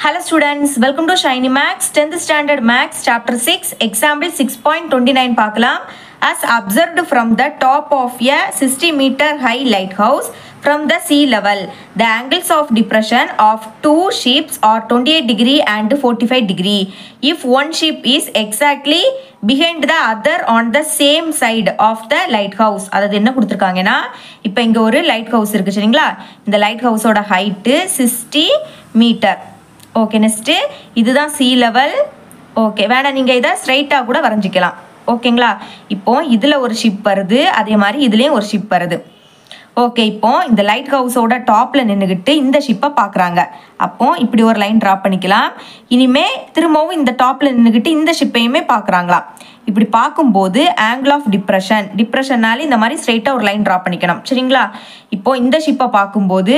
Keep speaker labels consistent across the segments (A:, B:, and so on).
A: Hello students, welcome to Shiny Max 10th Standard Max Chapter 6 Example 6.29 பார்க்கலாம். As observed from the top of a 60-meter high lighthouse from the sea level, the angles of depression of two ships are 28 degree and 45 degree. If one ship is exactly behind the other on the same side of the lighthouse, அதாவது என்ன கொடுத்திருக்காங்கன்னா இப்போ இங்க ஒரு light house இருக்கு சரிங்களா. இந்த light ஹவுஸோட height 60 metre. Okay, next இதுதான் சி லெவல். ஓகே, வேணா நீங்க இதை ஸ்ட்ரைட்டா கூட வரைஞ்சிக்கலாம். ஓகேங்களா. இப்போ இதுல ஒரு ஷிப் வருது, அதே மாதிரி இதுலயும் ஒரு ஷிப் வருது. ஓகே, இப்போ இந்த லைட் ஹவுஸோட டாப்ல நின்றுகிட்டு இந்த ஷிப்பை பார்க்குறாங்க. அப்போ இப்படி ஒரு லைன் ட்ரா பண்ணிக்கலாம். இனிமே திரும்பவும் இந்த டாப்ல நின்றுகிட்டு இந்த ஷிப்பையுமே பார்க்குறாங்களா. இப்படி பார்க்கும்போது ஆங்கிள் ஆஃப் டிப்ரெஷன்னால இந்த மாதிரி ஸ்ட்ரைட்டா ஒரு லைன் ட்ரா பண்ணிக்கணும் சரிங்களா. இப்போ இந்த ஷிப்பை பார்க்கும்போது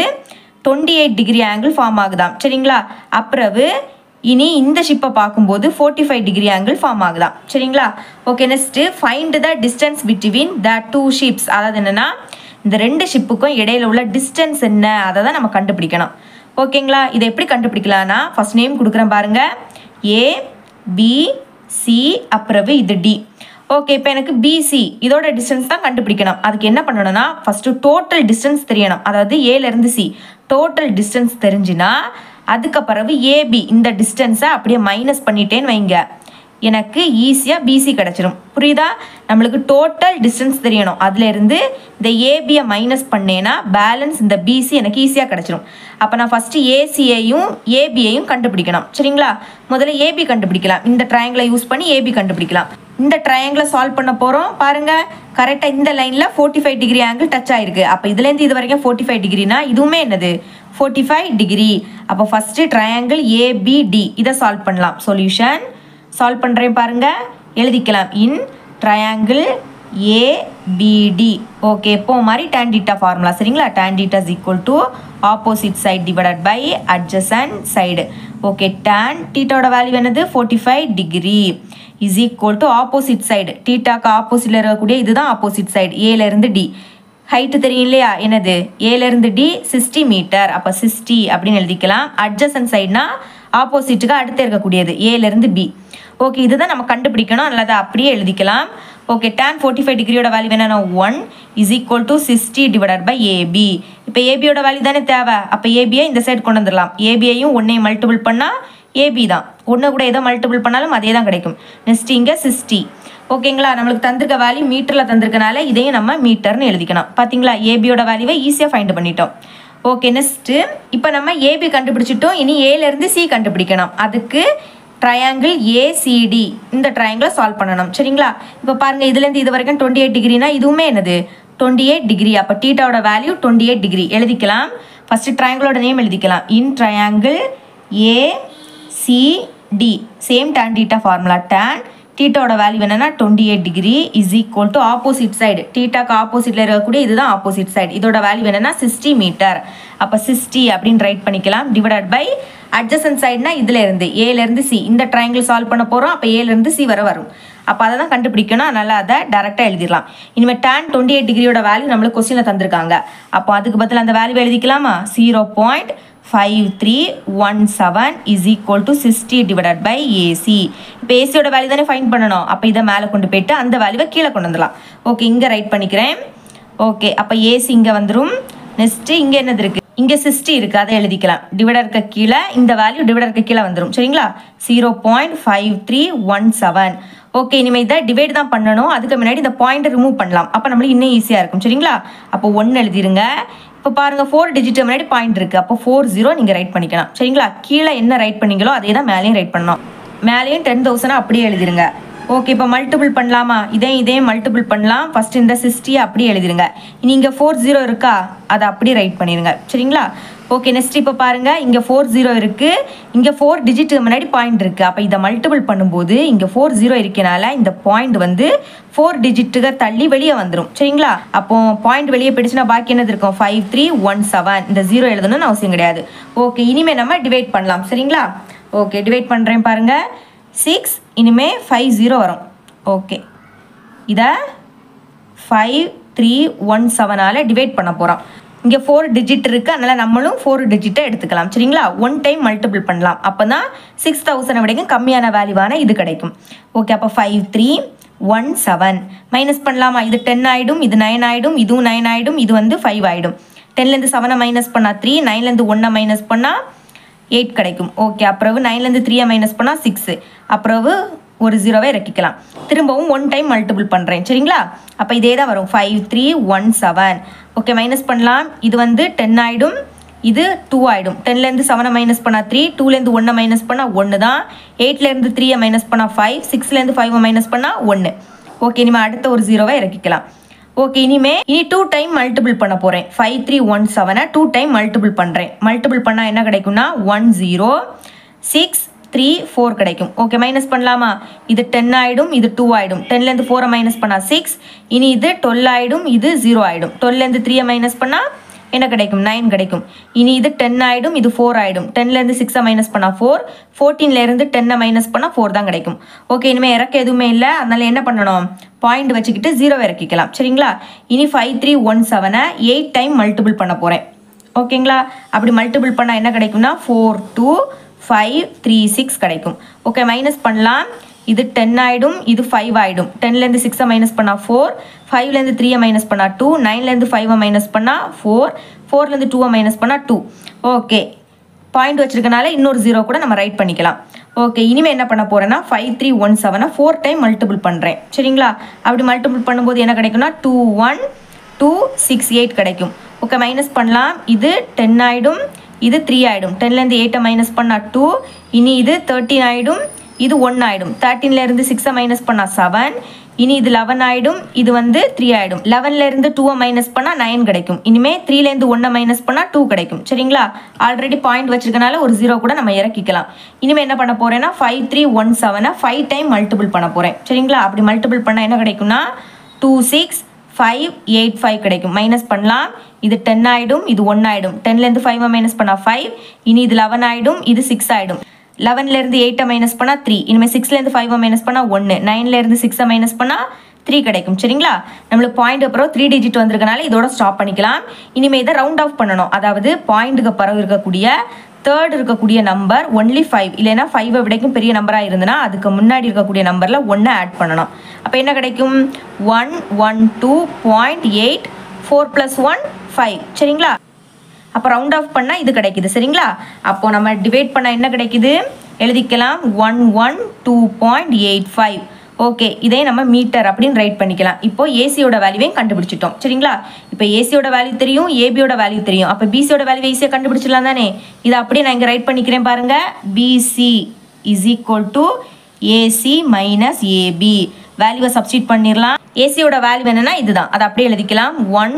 A: 28 டிகிரி ஆங்கிள் ஃபார்ம் ஆகுதாம் சரிங்களா. அப்புறவு இனி இந்த ஷிப்பை பார்க்கும்போது 45 டிகிரி ஆங்கிள் ஃபார்ம் ஆகுதாம் சரிங்களா. Okay, next find the distance between the two ships. அதாவது என்னன்னா இந்த ரெண்டு ஷிப்புக்கும் இடையில உள்ள டிஸ்டன்ஸ் என்ன அதை தான் நம்ம கண்டுபிடிக்கணும். ஓகேங்களா. இதை எப்படி கண்டுபிடிக்கலாம்னா ஃபர்ஸ்ட் நேம் கொடுக்குறேன் பாருங்க, ஏ பி சி அப்புறவு இது டி. ஓகே, இப்போ எனக்கு பிசி இதோட டிஸ்டன்ஸ் தான் கண்டுபிடிக்கணும். அதுக்கு என்ன பண்ணணும்னா ஃபர்ஸ்ட் டோட்டல் டிஸ்டன்ஸ் தெரியணும். அதாவது ஏலேருந்து சி டோட்டல் டிஸ்டன்ஸ் தெரிஞ்சுன்னா அதுக்கப்புறவு ஏபி இந்த டிஸ்டன்ஸை அப்படியே மைனஸ் பண்ணிட்டேன்னு வைங்க, எனக்கு ஈஸியாக பிசி கிடச்சிரும். புரியுதா? நம்மளுக்கு டோட்டல் டிஸ்டன்ஸ் தெரியணும். அதுலேருந்து இந்த ஏபியை மைனஸ் பண்ணேன்னா பேலன்ஸ் இந்த பிசி எனக்கு ஈஸியாக கிடச்சிரும். அப்போ நான் ஃபஸ்ட்டு ஏசியையும் ஏபியையும் கண்டுபிடிக்கணும் சரிங்களா. முதல்ல ஏபி கண்டுபிடிக்கலாம். இந்த ட்ரையாங்கிளை யூஸ் பண்ணி ஏபி கண்டுபிடிக்கலாம். இந்த ட்ரையாங்கிளை சால்வ் பண்ண போகிறோம். பாருங்கள், கரெக்டாக இந்த லைனில் 45 டிகிரி ஆங்கிள் டச் ஆகிருக்கு. அப்போ இதுலேருந்து இது வரைக்கும் 45 டிகிரினா இதுவுமே என்னது 45 டிகிரி. அப்போ ஃபஸ்ட்டு ட்ரையாங்கிள் ஏபிடி இதை சால்வ் பண்ணலாம். சொல்யூஷன் சால்வ் பண்ணுறேன் பாருங்கள், எழுதிக்கலாம். In triangle APD. ஓகே, இப்போ மாதிரி tan theta ஃபார்முலா சரிங்களா. tan theta is equal to opposite side divided by adjacent side. Okay, tan theta value என்னது 45 degree is equal to opposite side. தீட்டாக்கு ஆப்போசிட்ல இருக்கக்கூடிய இதுதான் ஆப்போசிட் சைடு. ஏலேருந்து டி ஹைட்டு தெரியும் இல்லையா, என்னது ஏலேருந்து டி 60 மீட்டர். அப்போ 60 அப்படின்னு எழுதிக்கலாம். அட்ஜசன்ட் சைடுனா ஆப்போசிட்டுக்கு அடுத்து இருக்கக்கூடியது ஏலேருந்து பி. ஓகே, இதுதான் நம்ம கண்டுபிடிக்கணும். அல்லது அப்படியே எழுதிக்கலாம். ஓகே, tan 45 டிகிரியோட வேல்யூ என்னன்னா 1 is equal to 60 divided by AB. இப்போ ஏபியோட வேல்யூ தானே தேவை. அப்போ ஏபியை இந்த சைடு கொண்டு வந்துடலாம். ஏபியையும் 1ஐயும் மல்டிபிள் பண்ணால் ஏபி தான். ஒன்று கூட எதோ மல்டிபிள் பண்ணாலும் அதே தான் கிடைக்கும். நெக்ஸ்ட் இங்கே 60. ஓகேங்களா. நம்மளுக்கு தந்திருக்க வேல்யூ மீட்டரில் தந்திருக்கனால இதையும் நம்ம மீட்டர்னு எழுதிக்கணும். பார்த்தீங்களா, ஏபியோட வேல்யூவை ஈஸியாக ஃபைண்ட் பண்ணிட்டோம். ஓகே, நெக்ஸ்ட்டு இப்போ நம்ம ஏபி கண்டுபிடிச்சிட்டோம். இனி ஏலேருந்து சி கண்டுபிடிக்கணும். அதுக்கு ட்ரையாங்கிள் ஏசிடி இந்த ட்ரையாங்கிளை சால்வ் பண்ணணும் சரிங்களா. இப்போ பாருங்கள், இதுலேருந்து இது வரைக்கும் 28 டிகிரினா இதுவுமே என்னது 28 டிகிரி. அப்போ தீட்டாவோட வேல்யூ 28 டிகிரி எழுதிக்கலாம். ஃபஸ்ட்டு ட்ரையாங்கிளோட நேம் எழுதிக்கலாம். In triangle ACD same tan theta formula. tan தீட்டாவோட வேல்யூ என்னன்னா 28 degree is equal to opposite side. தீட்டாக்கு ஆப்போசிட்ல இருக்கக்கூடிய இதுதான் ஆப்போசிட் சைடு. இதோட வேல்யூ என்னன்னா 60 மீட்டர். அப்போ 60 அப்படின்னு ரைட் பண்ணிக்கலாம். டிவைடட் பை அட்ஜசன்ட் சைடுனா இதுல இருந்து ஏலேருந்து சி இந்த ட்ரையாங்கிள் சால்வ் பண்ண போகிறோம். அப்போ ஏலேருந்து சி வரும். அப்போ அதை தான் கண்டுபிடிக்கணும். அதனால அதை டேரெக்டாக எழுதிடலாம். இனிமேல் tan 28 டிகிரியோட வேல்யூ நம்மளுக்கு கொஸ்டினில் தந்திருக்காங்க. அப்போ அதுக்கு பதில் அந்த வேல்யூ எழுதிக்கலாமா. 0.5317 is equal to 60 divided by AC. இப்போ ஏசியோட வேல்யூ தானே ஃபைண்ட் பண்ணணும். அப்போ இதை மேலே கொண்டு போயிட்டு அந்த வேல்யூவை கீழே கொண்டு வந்துடலாம். ஓகே, இங்கே ரைட் பண்ணிக்கிறேன். ஓகே, அப்போ ஏசி இங்கே வந்துடும். நெக்ஸ்ட்டு இங்கே என்னது இருக்குது, இங்கே 60 இருக்குது, அதை எழுதிக்கலாம். டிவைடருக்கு கீழே இந்த வேல்யூ டிவைடருக்கு கீழே வந்துடும் சரிங்களா. 0.5317. ஓகே, இனிமேல் இதை டிவைட் தான் பண்ணணும். அதுக்கு முன்னாடி இந்த பாயிண்ட்டை ரிமூவ் பண்ணலாம். அப்போ நம்மளுக்கு இன்னும் ஈஸியாக இருக்கும் சரிங்களா. அப்போ 1 எழுதிருங்க. இப்போ பாருங்கள், 4 டிஜிட் முன்னாடி பாயிண்ட் இருக்குது. அப்போ 40 நீங்கள் ரைட் பண்ணிக்கலாம் சரிங்களா. கீழே என்ன ரைட் பண்ணீங்களோ அதே தான் மேலேயும் ரைட் பண்ணணும். மேலேயும் 10,000 அப்படியே எழுதிருங்க. ஓகே, இப்போ மல்டிபிள் பண்ணலாமா. இதையும் மல்டிபிள் பண்ணலாம். ஃபஸ்ட்டு இந்த 60 அப்படியே எழுதிருங்க. இனி இங்கே 40 இருக்கா, அதை அப்படியே ரைட் பண்ணிடுங்க சரிங்களா. ஓகே, நெக்ஸ்ட் இப்போ பாருங்கள், இங்கே 40 இருக்குது, இங்கே 4 டிஜிட்டுக்கு முன்னாடி பாயிண்ட் இருக்குது. அப்போ இதை மல்டிபிள் பண்ணும்போது இங்கே 40 இருக்கனால இந்த பாயிண்ட் வந்து 4 டிஜிட்டுக்கு தள்ளி வெளியே வந்துடும் சரிங்களா. அப்போ பாயிண்ட் வெளியே போயிடுச்சுன்னா பாக்கி என்னது இருக்கும் 5317. இந்த 0 எழுதணும்னு அவசியம் கிடையாது. ஓகே, இனிமேல் நம்ம டிவைட் பண்ணலாம் சரிங்களா. ஓகே, டிவைட் பண்ணுறேன் பாருங்கள். 6 இனிமேல் 50 வரும். ஓகே, இதை 5317ஆல் டிவைட் பண்ண போகிறோம். இங்கே 4 டிஜிட் இருக்குது, அதனால் நம்மளும் 4 டிஜிட்டை எடுத்துக்கலாம். சரிங்களா, 1 டைம் மல்டிபிள் பண்ணலாம். அப்போ தான் 6000 விடைக்கும் கம்மியான வேல்யூவான இது கிடைக்கும். ஓகே, அப்போ 5317 மைனஸ் பண்ணலாமா? இது 10 ஆகிடும், இது 9 ஆகிடும், இதுவும் 9 ஆகிடும், இது வந்து 5 ஆகிடும். 10லேருந்து 7 மைனஸ் பண்ணால் 3, 9லேருந்து 1 மைனஸ் பண்ணால் 8 கிடைக்கும். ஓகே, அப்புறம் 9லேருந்து 3 மைனஸ் பண்ணால் 6, அப்புறம் ஒரு 0வை இறக்கிக்கலாம். திரும்பவும் 1 டைம் மல்டிபிள் பண்ணுறேன். சரிங்களா, அப்போ இதே தான் வரும் 5317. ஓகே, மைனஸ் பண்ணலாம். இது வந்து 10 ஆகிடும், இது 2 ஆகிடும். 10லேருந்து 7 மைனஸ் பண்ணால் 3, 2லேருந்து 1 மைனஸ் பண்ணால் 1 தான். 8லேருந்து 3 மைனஸ் பண்ணால் 5, 6லேருந்து 5 மைனஸ் பண்ணால் 1. ஓகே, இனிமேல் அடுத்த ஒரு 0வை இறக்கிக்கலாம். ஓகே, இனி 2 டைம் மல்டிபிள் பண்ண போகிறேன். 5317 2 டைம் மல்டிபிள் பண்ணுறேன். மல்டிபிள் பண்ணால் என்ன கிடைக்கும்னா 10634 கிடைக்கும். ஓகே, மைனஸ் பண்ணலாமா? இது 10 ஆகிடும், இது 2 ஆகிடும். 10லேருந்து 4 மைனஸ் பண்ணால் 6, இனி இது 12 ஆகிடும், இது 0 ஆகிடும். 12லேருந்து 3 மைனஸ் பண்ணால் என்ன கிடைக்கும்? 9 கிடைக்கும். இனி இது 10 ஆகிடும், இது 4 ஆகிடும். 10லேருந்து 6 மைனஸ் பண்ணால் 4, 14லேருந்து 10 மைனஸ் பண்ணால் 4 தான் கிடைக்கும். ஓகே, இனிமேல் இறக்க எதுவுமே இல்லை, அதனால என்ன பண்ணணும்? பாயிண்ட் வச்சுக்கிட்டு 0 இறக்கிக்கலாம். சரிங்களா, இனி 5317 8 டைம் மல்டிபிள் பண்ண போகிறேன். ஓகேங்களா, அப்படி மல்டிபிள் பண்ணால் என்ன கிடைக்கும்னா 42536 கிடைக்கும். ஓகே, மைனஸ் பண்ணலாம். இது 10 ஆகிடும், இது 5 ஆகிடும். 10லேருந்து 6 மைனஸ் பண்ணால் 4, 5லேருந்து 3 மைனஸ் பண்ணால் 2, 9லேருந்து 5 மைனஸ் பண்ணால் 4, 4லேருந்து 2 மைனஸ் பண்ணால் 2. ஓகே, பாயிண்ட் வச்சிருக்கனால இன்னொரு 0 கூட நம்ம ரைட் பண்ணிக்கலாம். ஓகே, இனிமேல் என்ன பண்ண போகிறேன்னா 5317 4 டைம் மல்டிபிள் பண்ணுறேன். சரிங்களா, அப்படி மல்டிபிள் பண்ணும்போது என்ன கிடைக்கும்னா 21268 கிடைக்கும். ஓகே, மைனஸ் பண்ணலாம். இது 10 ஆகிடும், இது 3 ஆகிடும். 10லேருந்து 8 மைனஸ் பண்ணால் 2, இனி இது 13 ஆகிடும், இது 1 ஆகிடும். 13லேருந்து 6 மைனஸ் பண்ணால் 7, இனி இது 11 ஆகிடும், இது வந்து 3 ஆகிடும். 11லேருந்து 2 மைனஸ் பண்ணால் 9 கிடைக்கும். இனிமேல் 3லேருந்து 1 மைனஸ் பண்ணால் 2 கிடைக்கும். சரிங்களா, ஆல்ரெடி பாயிண்ட் வச்சிருக்கனால ஒரு 0 கூட நம்ம இறக்கிக்கலாம். இனிமேல் என்ன பண்ண போகிறேன்னா 5317 5 டைம் மல்டிபிள் பண்ண போகிறேன். சரிங்களா, அப்படி மல்டிபிள் பண்ணால் என்ன கிடைக்கும்னா 26585 கிடைக்கும். மைனஸ் பண்ணலாம். இது 10 ஆகிடும், இது 1 ஆகிடும். 10லேருந்து 5 மைனஸ் பண்ணால் 5, இனி இது 11 ஆகிடும், இது 6 ஆகிடும். 11லேருந்து 8 மைனஸ் பண்ணால் 3, இனிமேல் 6லேருந்து 5 மைனஸ் பண்ணால் 1, 9லேருந்து 6 மைனஸ் பண்ணால் 3 கிடைக்கும். சரிங்களா, நம்மளுக்கு பாயிண்ட் அப்புறம் 3 டிஜிட் வந்திருக்கனால இதோட ஸ்டாப் பண்ணிக்கலாம். இனிமேல் இதை ரவுண்ட் ஆஃப் பண்ணணும். அதாவது பாயிண்ட்டுக்கு பிறகு இருக்கக்கூடிய தேர்ட் இருக்கக்கூடிய நம்பர் ஒன்லி 5, இல்லைன்னா 5 விடைக்கும் பெரிய நம்பராக இருந்ததுன்னா அதுக்கு முன்னாடி இருக்கக்கூடிய நம்பரில் 1 ஆட் பண்ணணும். அப்போ என்ன கிடைக்கும்? 112.8 4 + 1 5. சரிங்களா, அப்போ ரவுண்ட் ஆஃப் பண்ணால் இது கிடைக்குது. சரிங்களா, அப்போது நம்ம டிவைட் பண்ணால் என்ன கிடைக்குது எழுதிக்கலாம் 112.85. ஓகே, இதே நம்ம மீட்டர் அப்படின்னு ரைட் பண்ணிக்கலாம். இப்போ ஏசியோட வேல்யூவையும் கண்டுபிடிச்சிட்டோம். சரிங்களா, இப்போ ஏசியோட வேல்யூ தெரியும், ஏபியோட வேல்யூ தெரியும். அப்போ பிசியோட வேல்யூ ஈஸியாக கண்டுபிடிச்சிடலாம் தானே. இதை அப்படியே நான் இங்கே ரைட் பண்ணிக்கிறேன் பாருங்கள். BC is equal to AC minus AB. வேல்யூவை சப்ஸ்டியூட் பண்ணிடலாம். ஏசியோட வேல்யூ என்னன்னா இதுதான், அதை அப்படியே எழுதிக்கலாம்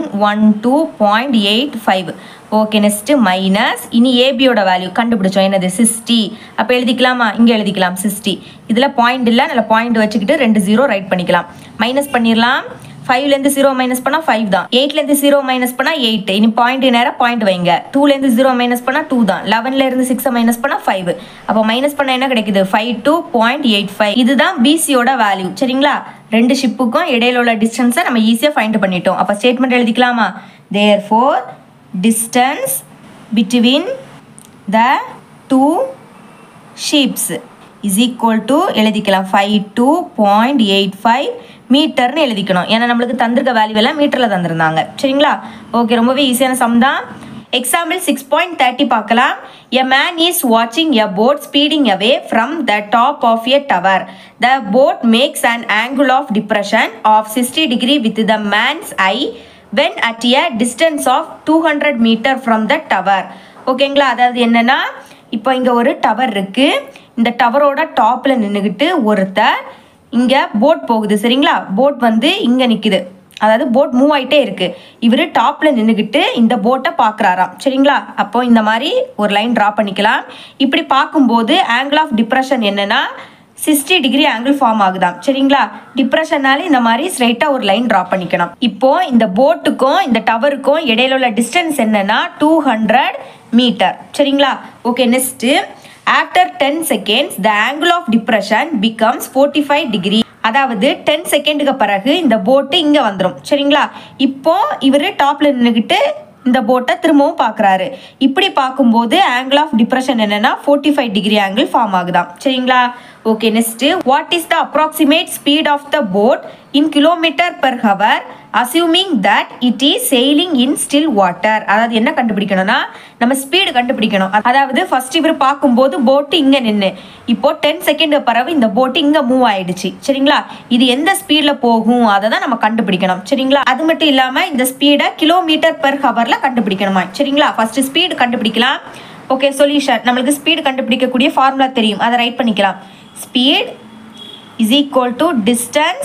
A: 112.85. Okay, next minus. இனி ஏபியோட வேல்யூ கண்டுபிடிச்சோம், என்னது 60. அப்போ எழுதிக்கலாமா? இங்கே எழுதிக்கலாம் 60. இதில் பாயிண்ட் இல்லை, நல்ல பாயிண்ட் வச்சுக்கிட்டு 2 0 ரைட் பண்ணிக்கலாம். மைனஸ் பண்ணிடலாம். 5லேருந்து 0 மைனஸ் பண்ணால் 5 தான். 8லேருந்து 0 மைனஸ் பண்ணால் 8. இனி பாயிண்ட் நேராக பாயிண்ட் வைங்க. 2லேருந்து 0 மைனஸ் பண்ணால் 2 தான். 11லேருந்து 6 மைனஸ் பண்ணால் 5. அப்போ மைனஸ் பண்ண என்ன கிடைக்குது? 52.85. இதுதான் பிசியோட வேல்யூ. சரிங்களா, 2 ஷிப்புக்கும் இடையில உள்ள டிஸ்டன்ஸை நம்ம ஈஸியாக ஃபைண்ட் பண்ணிட்டோம். அப்போ ஸ்டேட்மெண்ட் எழுதிக்கலாமா? therefore distance between the two ships is equal to எழுதிக்கலாம் 52.85 மீட்டர்னு எழுதிக்கணும். ஏன்னா நம்மளுக்கு தந்திருக்க வேல்யூ எல்லாம் மீட்டரில் தந்திருந்தாங்க. சரிங்களா, ஓகே, ரொம்பவே ஈஸியான சம் தான். எக்ஸாம்பிள் 6.30 பார்க்கலாம். A man is watching a boat speeding away from the top of a tower. The boat makes an angle of depression of 60 degree with the man's eye when at a distance of 200 meter from the tower. ஓகேங்களா, அதாவது என்னன்னா இப்போ இங்கே ஒரு tower இருக்குது. இந்த டவரோட டாப்பில் நின்றுக்கிட்டு ஒருத்தர் இங்கே போட் போகுது. சரிங்களா, போட் வந்து இங்கே நிற்குது, அதாவது போட் மூவ் ஆகிட்டே இருக்குது. இவர் டாப்பில் நின்றுக்கிட்டு இந்த போட்டை பார்க்குறாராம். சரிங்களா, அப்போ இந்த மாதிரி ஒரு லைன் ட்ரா பண்ணிக்கலாம். இப்படி பார்க்கும்போது ஆங்கிள் ஆஃப் டிப்ரெஷன் என்னென்னா 60 டிகிரி ஆங்கிள் ஃபார்ம் ஆகுதாம். சரிங்களா, டிப்ரெஷனால இந்த மாதிரி ஸ்ட்ரைட்டாக ஒரு லைன் ட்ரா பண்ணிக்கணும். இப்போ இந்த போட்டுக்கும் இந்த டவருக்கும் இடையில உள்ள டிஸ்டன்ஸ் என்னன்னா 200 மீட்டர். சரிங்களா, okay, next after 10 seconds the angle of depression becomes 45 degree. அதாவது 10 செகண்டுக்கு பிறகு இந்த போட்டு இங்கே வந்துடும். சரிங்களா, இப்போ இவர் டாப்பில் நின்றுக்கிட்டு இந்த போட்டை திரும்பவும் பார்க்குறாரு. இப்படி பார்க்கும்போது ஆங்கிள் ஆஃப் டிப்ரெஷன் என்னன்னா 45 டிகிரி ஆங்கிள் ஃபார்ம் ஆகுதான். சரிங்களா? Okay, next what is the approximate speed of the boat in kilometre per hour assuming that it is sailing in still water. அதாவது என்ன கண்டுபிடிக்கணும்னா நம்ம ஸ்பீடு கண்டுபிடிக்கணும். அதாவது ஃபர்ஸ்ட் இவர் பார்க்கும்போது போட்டு இங்கே நின்று இப்போ 10 செகண்ட் பிறகு இந்த போட்டு இங்கே மூவ் ஆயிடுச்சு. சரிங்களா? இது எந்த ஸ்பீடில் போகும் அதை தான் நம்ம கண்டுபிடிக்கணும். சரிங்களா? அது மட்டும் இல்லாமல் இந்த ஸ்பீடை கிலோமீட்டர் பெர் ஹவரில் கண்டுபிடிக்கணுமா? சரிங்களா? ஃபர்ஸ்ட் ஸ்பீடு கண்டுபிடிக்கலாம். Okay, solution. நம்மளுக்கு ஸ்பீடு கண்டுபிடிக்கக்கூடிய ஃபார்முலா தெரியும், அதை ரைட் பண்ணிக்கலாம். Speed is equal to distance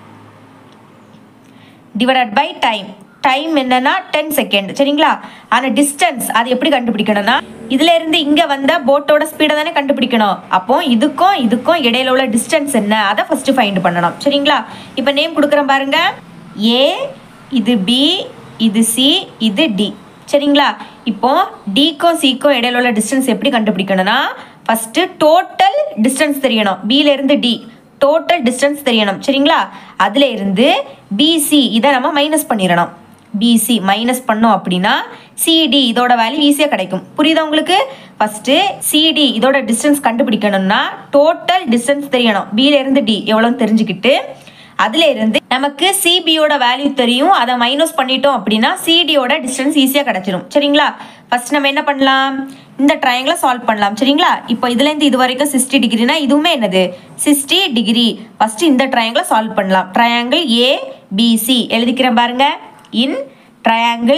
A: divided by time. Time என்னன்னா 10 செகண்ட். சரிங்களா? ஆனால் டிஸ்டன்ஸ் அது எப்படி கண்டுபிடிக்கணும்னா இதுல இருந்து இங்க வந்த போட்டோட ஸ்பீடை தானே கண்டுபிடிக்கணும். அப்போ இதுக்கும் இதுக்கும் இடையில உள்ள டிஸ்டன்ஸ் என்ன அதை ஃபர்ஸ்ட் ஃபைண்ட் பண்ணணும். சரிங்களா? இப்போ நேம் கொடுக்குறேன் பாருங்க. ஏ, இது பி, இது சி, இது டி. சரிங்களா? இப்போ டிக்கும் சிக்கும் இடையில உள்ள டிஸ்டன்ஸ் எப்படி கண்டுபிடிக்கணும்னா ஃபர்ஸ்ட் டோட்டல் டிஸ்டன்ஸ் தெரியணும். பில இருந்து டி டோட்டல் டிஸ்டன்ஸ் தெரியணும். சரிங்களா? அதுல இருந்து பிசி இதை நம்ம மைனஸ் பண்ணிடணும். பிசி மைனஸ் பண்ணோம் அப்படின்னா சிடி இதோட வேல்யூ ஈஸியாக கிடைக்கும். புரியுதா உங்களுக்கு? ஃபர்ஸ்ட் சிடி இதோட டிஸ்டன்ஸ் கண்டுபிடிக்கணும்னா டோட்டல் டிஸ்டன்ஸ் தெரியணும். பில இருந்து டி எவ்வளோன்னு தெரிஞ்சுக்கிட்டு அதுல இருந்து நமக்கு சிபியோட வேல்யூ தெரியும். அதை மைனஸ் பண்ணிட்டோம் அப்படின்னா சிடியோட டிஸ்டன்ஸ் ஈஸியாக கிடைச்சிடும். சரிங்களா? ஃபர்ஸ்ட் நம்ம என்ன பண்ணலாம், இந்த ட்ரையாங்கிளை சால்வ் பண்ணலாம். சரிங்களா? இப்போ இதுலேருந்து இது வரைக்கும் 60 டிகிரினா இதுவுமே என்னது 60 டிகிரி. ஃபர்ஸ்ட் இந்த ட்ரையாங்கிளை சால்வ் பண்ணலாம். ட்ரையாங்கிள் ஏபிசி எழுதிக்கிறேன் பாருங்க. இன் ட்ரையாங்கிள்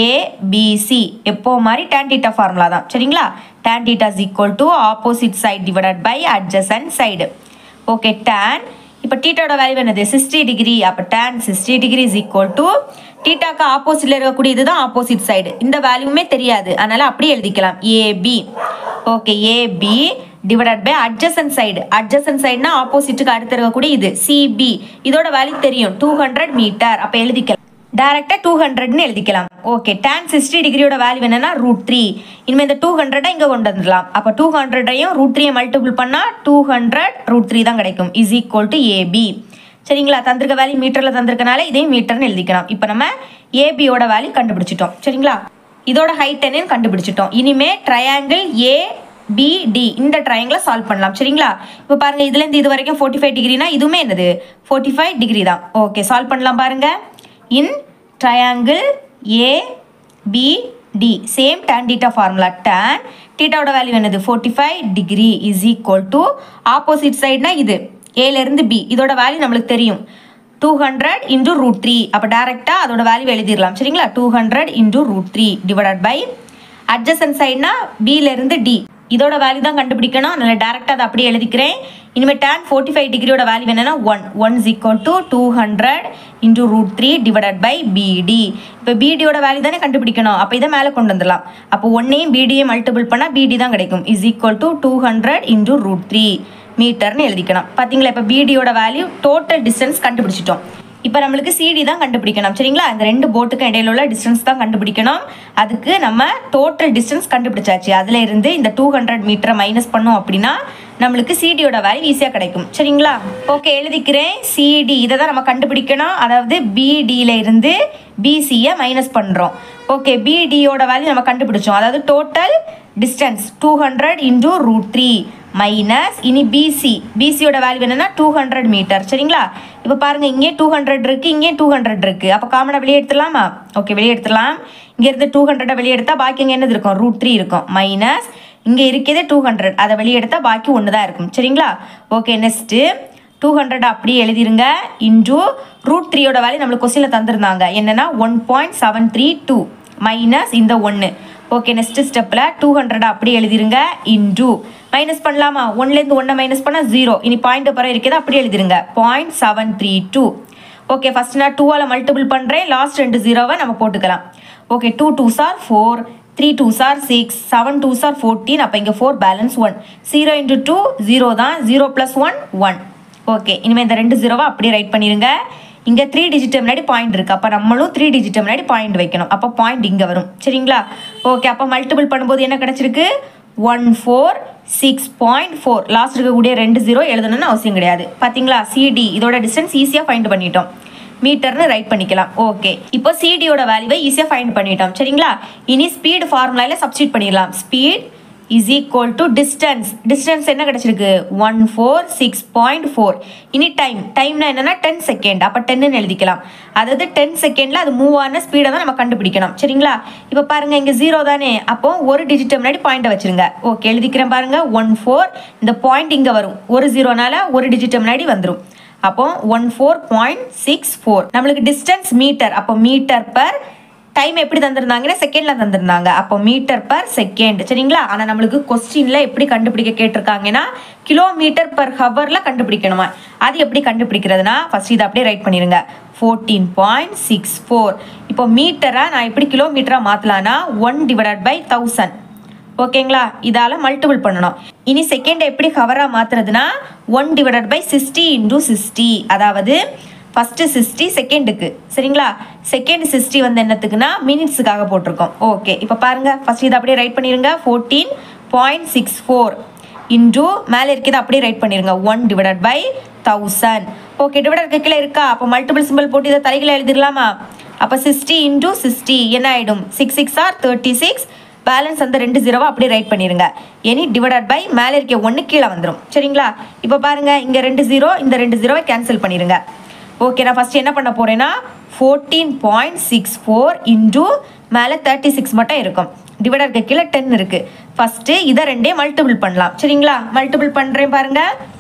A: ஏபிசி எப்போ மாதிரி tan theta ஃபார்முலா தான். சரிங்களா? tan theta is equal to opposite side divided by adjacent side. Okay, tan இப்போ டீட்டாவோட வேல்யூ என்னது 60 டிகிரி. அப்போ tan 60 degree is equal to டீட்டாக்கு ஆப்போசிட்ல இருக்கக்கூடிய இதுதான் ஆப்போசிட் சைடு. இந்த வேல்யூமே தெரியாது, அதனால அப்படியே எழுதிக்கலாம் AB. Okay, AB divided by adjacent side. Adjacent சைடுனா ஆப்போசிட்டுக்கு அடுத்து இருக்கக்கூடிய இது சிபி. இதோட வேல்யூ தெரியும் 200 மீட்டர். அப்போ எழுதிக்கலாம் டைரக்டா 200ன்னு எழுதிக்கலாம். ஓகே, tan 60 டிகிரியோட வேல்யூ என்னன்னா √3. இனிமேல் இந்த 200 இங்கே கொண்டு வந்துடலாம். அப்போ 200ஐயும் √3 மல்டிபிள் பண்ணால் 200 √3 தான் கிடைக்கும். Is equal to AB. சரிங்களா? தந்திருக்க வேல்யூ மீட்டரில் தந்திருக்கனால இதையும் மீட்டர்னு எழுதிக்கலாம். இப்போ நம்ம ஏபியோட வேல்யூ கண்டுபிடிச்சிட்டோம். சரிங்களா? இதோட ஹைட் என்னன்னு கண்டுபிடிச்சிட்டோம். இனிமே ட்ரையாங்கிள் ஏபிடி இந்த ட்ரையாங்கிளை சால்வ் பண்ணலாம். சரிங்களா? இப்போ பாருங்க, இதுலேருந்து இது வரைக்கும் 45 டிகிரினா இதுவுமே என்னது 45 டிகிரி தான். ஓகே, சால்வ் பண்ணலாம் பாருங்க. In triangle ABD same tan theta formula. Tan theta ஓட வேல்யூ என்னது 45 degree is equal to opposite side னா இது A ல இருந்து B இதோட வேல்யூ நம்மளுக்கு தெரியும் 200 into √3. அப்போ டைரக்டா அதோட வேல்யூ எழுதிடலாம். சரிங்களா? 200 into √3 divided by adjacent side னா B ல இருந்து D இதோட வேல்யூ தான் கண்டுபிடிக்கணும். அதனால டைரக்டா அதை அப்படியே எழுதிக்கிறேன். இனிமேல் tan 45 டிகிரியோட வேல்யூ என்னன்னா 1 is equal to 200 into √3 divided by BD. இப்போ BDயோட வேல்யூ தானே கண்டுபிடிக்கணும். அப்போ இதை மேலே கொண்டு வந்துடலாம். அப்போ 1ஐயும் BDயும் மல்டிபிள் பண்ணால் BD தான் கிடைக்கும். is equal to 200 into √3 மீட்டர்னு எழுதிக்கணும். பார்த்தீங்களா? இப்போ BDயோட வேல்யூ டோட்டல் டிஸ்டன்ஸ் கண்டுபிடிச்சிட்டோம். இப்போ நம்மளுக்கு சிடி தான் கண்டுபிடிக்கணும். சரிங்களா? இந்த ரெண்டு போட்டுக்கும் இடையில உள்ள டிஸ்டன்ஸ் தான் கண்டுபிடிக்கணும். அதுக்கு நம்ம டோட்டல் டிஸ்டன்ஸ் கண்டுபிடிச்சாச்சு. அதில் இருந்து இந்த 200 மீட்டரை மைனஸ் பண்ணோம் அப்படின்னா நம்மளுக்கு சிடியோட வேல்யூ ஈஸியாக கிடைக்கும். சரிங்களா? ஓகே, எழுதிக்கிறேன். சிடி இதை தான் நம்ம கண்டுபிடிக்கணும். அதாவது பிடியில் இருந்து பிசியை மைனஸ் பண்ணுறோம். ஓகே, பிடியோட வேல்யூ நம்ம கண்டுபிடிச்சோம். அதாவது டோட்டல் டிஸ்டன்ஸ் 200 into √3 மைனஸ் இனி பிசியோட வேல்யூ என்னன்னா 200 மீட்டர். சரிங்களா? இப்போ பாருங்க, இங்கே 200 இருக்கு, இங்கே 200 இருக்கு. அப்போ காமனாக வெளியே எடுத்துடலாமா? ஓகே, வெளியே எடுத்துடலாம். இங்கே இருந்து 200 வெளியே எடுத்தால் பாக்கி இங்கே என்னது இருக்கும் √3 இருக்கும். மைனஸ் இங்கே இருக்கிறது 200 அதை வெளியே எடுத்தால் பாக்கி ஒன்று தான் இருக்கும். சரிங்களா? ஓகே, நெக்ஸ்ட்டு 200 அப்படியே எழுதிருங்க. இன்டூ √3யோட வேல்யூ நம்மளுக்கு கொஸ்டினில் தந்திருந்தாங்க என்னன்னா 1.732 மைனஸ் இந்த 1. ஓகே, நெக்ஸ்ட் ஸ்டெப்பில் 200 அப்படியே எழுதிருங்க. இன்டூ மைனஸ் பண்ணலாமா? 1லேருந்து 1 மைனஸ் பண்ணால் 0. இனி பாயிண்ட் பிறகு இருக்கிறது அப்படியே எழுதிருங்க 0.732. ஓகே, ஃபர்ஸ்ட் நான் 2ஆல் மல்டிபிள் பண்ணுறேன். லாஸ்ட் 2 0வை நம்ம போட்டுக்கலாம். Okay, 2 2s are 4, 3 2s are 6, 7 2s are 14. அப்போ இங்கே 4 பேலன்ஸ் 1. 0 into 2 0 தான். 0 + 1 1. ஓகே, இனிமேல் இந்த 2 0வை அப்படியே ரைட் பண்ணிடுங்க. இங்கே 3 டிஜிட் முன்னாடி பாயிண்ட் இருக்குது. அப்போ நம்மளும் 3 டிஜிட் முன்னாடி பாயிண்ட் வைக்கணும். அப்போ பாயிண்ட் இங்கே வரும். சரிங்களா? ஓகே, அப்போ மல்டிபிள் பண்ணும்போது என்ன கிடச்சிருக்கு 146.4. லாஸ்ட் இருக்கக்கூடிய 2 0 எழுதணும்னு அவசியம் கிடையாது. பார்த்தீங்களா? சிடி இதோட டிஸ்டன்ஸ் ஈஸியாக ஃபைண்ட் பண்ணிட்டோம். மீட்டர்னு ரைட் பண்ணிக்கலாம். ஓகே, இப்போ சிடியோட வேல்யூவை ஈஸியாக ஃபைண்ட் பண்ணிட்டோம். சரிங்களா? இனி ஸ்பீடு ஃபார்முலாவில் சப்ஸ்டியூட் பண்ணிடலாம். Speed is equal to distance என்ன கிடைச்சிருக்கு 146.4. இனி டைம்னா என்னன்னா 10 செகண்ட். அப்போ 10ன்னு எழுதிக்கலாம். அதாவது 10 செகண்ட்ல அது மூவ் ஆன ஸ்பீடை தான் நம்ம கண்டுபிடிக்கணும். சரிங்களா? இப்போ பாருங்க இங்க 0 தானே, அப்போ ஒரு டிஜிட் முன்னாடி பாயிண்ட் வச்சிருங்க. ஓகே, எழுதிக்கிறேன் பாருங்க 14. இந்த பாயிண்ட் இங்க வரும், ஒரு 0னால ஒரு டிஜிட் முன்னாடி வந்துடும். அப்போ 14.64. நம்மளுக்கு டிஸ்டன்ஸ் மீட்டர். அப்போ மீட்டர் பர் டைம் எப்படி தந்திருந்தாங்கன்னா செகண்ட்ல தந்திருந்தாங்க. அப்போ மீட்டர் பர் செகண்ட். சரிங்களா? ஆனால் நம்மளுக்கு கொஸ்டின்ல எப்படி கண்டுபிடிக்க கேட்டிருக்காங்கன்னா கிலோமீட்டர் பர் ஹவர்ல கண்டுபிடிக்கணுமா. அது எப்படி கண்டுபிடிக்கிறதுனா ஃபர்ஸ்ட் இதை அப்படியே ரைட் பண்ணிருங்க. 14.64. இப்போ மீட்டரை நான் எப்படி கிலோமீட்டரா மாத்தலாம்னா 1/1000. ஓகேங்களா? இதால மல்டிபிள் பண்ணணும். இனி செகண்ட் எப்படி ஹவரா மாத்துறதுனா 1/60 × 60. அதாவது ஃபர்ஸ்ட் 60 செகண்டுக்கு. சரிங்களா? செகண்ட் 60 வந்து என்னத்துக்குன்னா மினிட்ஸுக்காக போட்டிருக்கோம். ஓகே, இப்போ பாருங்க ஃபர்ஸ்ட் இதை அப்படியே ரைட் பண்ணிருங்க. 14.64 இன்டூ மேலே இருக்கிறது அப்படியே ரைட் பண்ணிருங்க 1/1000. ஓகே, டிவைடர் கீழே இருக்கா? அப்போ மல்டிபிள் சிம்பிள் போட்டு இதை தலைகளை எழுதிடலாமா? அப்போ 60 × 60 என்ன ஆயிடும்? 6 6 ஆர் 36. பேலன்ஸ் அந்த 2 0 அப்படியே ரைட் பண்ணிருங்க. இனி டிவைடட் பை மேலே இருக்க 1 கீழே வந்துடும். சரிங்களா? இப்போ பாருங்க இங்க 2 0, இந்த 2 0 கேன்சல் பண்ணிருங்க. ஓகே, நான் ஃபர்ஸ்ட் என்ன பண்ண போறேன்னா 14.64 இன்டூ மேலே 36 மட்டும் இருக்கும். டிவைடருக்கு கீழே 10 இருக்கு. ஃபர்ஸ்ட் இதை ரெண்டே மல்டிபிள் பண்ணலாம். சரிங்களா? மல்டிபிள் பண்றேன் பாருங்க.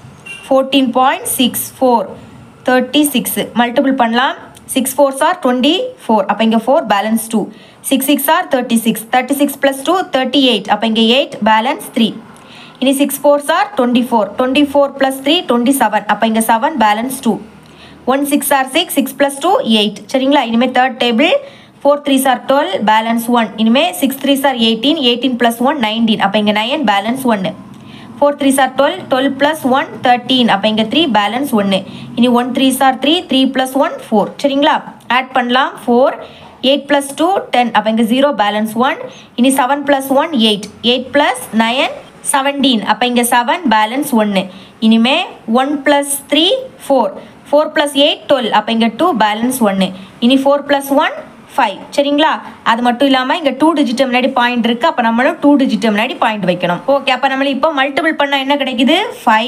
A: 14.64 36 மல்டிபிள் பண்ணலாம். 6 4s are 24. அப்போ இங்கே 4 பேலன்ஸ் 2. 6 6 are 36. 36 plus 2 38. அப்போ இங்கே 8 பேலன்ஸ் 3. இனி 6 4s are 24. 24 plus 3 27. அப்போ இங்கே 7 பேலன்ஸ் 2. 1 6 are 6. 6 plus 2 8. சரிங்களா? இனிமே third table 4 3s are 12 balance 1. இனிமே 6 3s are 18. 18 plus 1 19. அப்போ இங்கே 9 பேலன்ஸ் 1. 4 3s are 12. 12 plus 1 13. அப்போ இங்கே 3 பேலன்ஸ் 1. இனி 1 3s are 3. 3 plus 1 4. சரிங்களா? ஆட் பண்ணலாம். 4 8 plus 2 10. அப்போ இங்கே 0 பேலன்ஸ் 1. இனி 7 plus 1 8. 8 plus 9 17. அப்போ இங்கே 7 பேலன்ஸ் 1. இனிமே 1 plus 3 4. 4 plus 8 12. அப்போ இங்கே 2 பேலன்ஸ் 1. இனி 4 plus 1 5. சரிங்களா? அது மட்டும் இல்லாமல் இங்கே 2 டிஜிட் முன்னாடி பாயிண்ட் இருக்கு. அப்போ நம்மளும் 2 டிஜிட் முன்னாடி பாயிண்ட் வைக்கணும். ஓகே, அப்போ நம்மள இப்போ மல்டிபிள் பண்ணால் என்ன கிடைக்குது?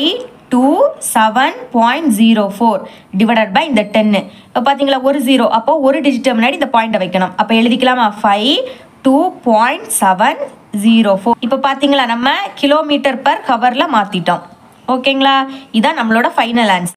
A: 527.04 டிவைடட் பை இந்த 10. இப்போ பார்த்தீங்களா ஒரு 0. அப்போ ஒரு டிஜிட் முன்னாடி இந்த பாயிண்ட்டை வைக்கணும். அப்போ எழுதிக்கலாமா 52.704. இப்போ பார்த்தீங்களா நம்ம கிலோமீட்டர் பர் ஹவரில் மாற்றிட்டோம். ஓகேங்களா? இதான் நம்மளோட ஃபைனல் ஆன்சர்.